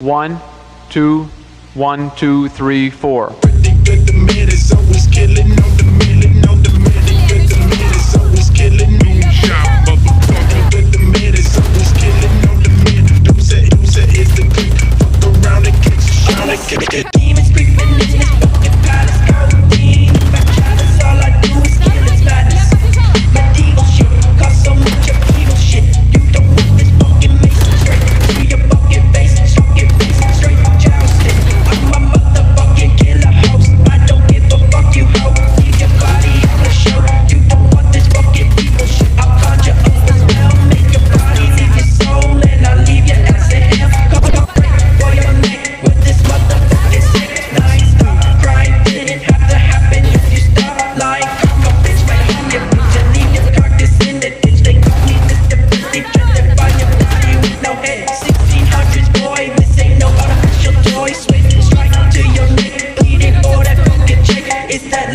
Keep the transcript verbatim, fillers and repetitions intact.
One, two, one, two, three, four. Pretty good, the man is always killing on the million, on the million. Good, the man is always killing. New shot, motherfucker. Good, the man is always killing on the million. Don't say, don't say it's the click. Fuck around and catch a shot and catch it. Demons creeping in this fucking palace. Codeine, back chalice. All I do is kill its madness. Medieval shit, cause so much of evil shit. You don't want this fucking mason straight to your bucket face. Fucking face straight jousting. I'm a motherfucking killer host. I don't give a fuck, you hoe. Leave your body on the show. You don't want this fucking evil shit. I'll conjure up a spell, make your body leave your soul, and I'll leave your ass in hell. Come on, break for your neck with this motherfucking six nine. Stop crying, didn't have to happen if you stop lying. Come on, bitch, right on your bitch and leave your carcass in the ditch. They call me Mister Pussy, trying to find your pussy with no head. sixteen hundreds, boy, this ain't no artificial toy. Switch strike to your neck, bleeding for that fucking check. It's that